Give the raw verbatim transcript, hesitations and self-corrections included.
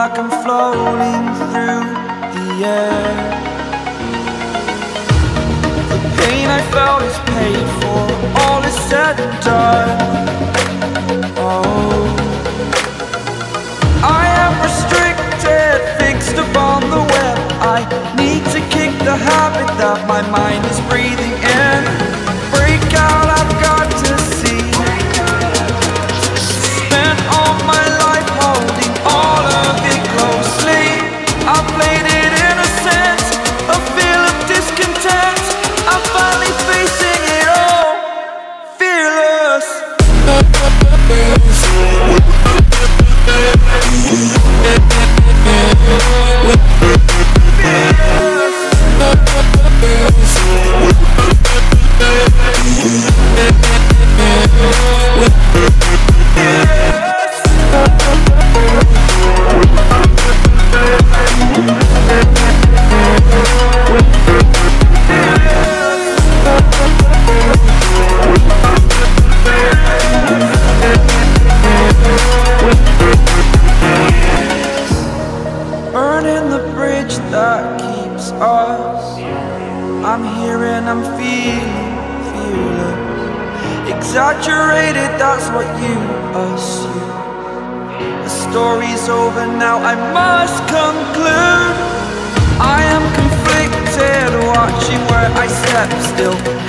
like I'm floating through the air. The pain I felt is paid for, all is said and done. Oh, I am restricted, fixed upon the web. I need to kick the habit that my mind is breathing in. Break out, I've got to see. Spent all my life holding all of it closely. I played it innocent, a feel of discontent. I'm finally facing it all, fearless. Burning the bridge that keeps us. I'm here and I'm feeling fearless. Exaggerated, that's what you assume. The story's over now, I must conclude. I am conflicted, watching where I step still.